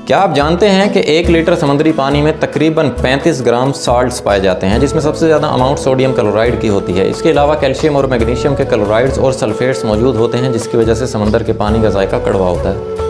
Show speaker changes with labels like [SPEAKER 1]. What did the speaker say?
[SPEAKER 1] क्या आप जानते हैं कि 1 लीटर समुद्री पानी में तकरीबन 35 ग्राम साल्ट्स पाए जाते हैं, जिसमें सबसे ज़्यादा अमाउंट सोडियम क्लोराइड की होती है। इसके अलावा कैल्शियम और मैग्नीशियम के क्लोराइड्स और सल्फेट्स मौजूद होते हैं, जिसकी वजह से समंदर के पानी का जायका कड़वा होता है।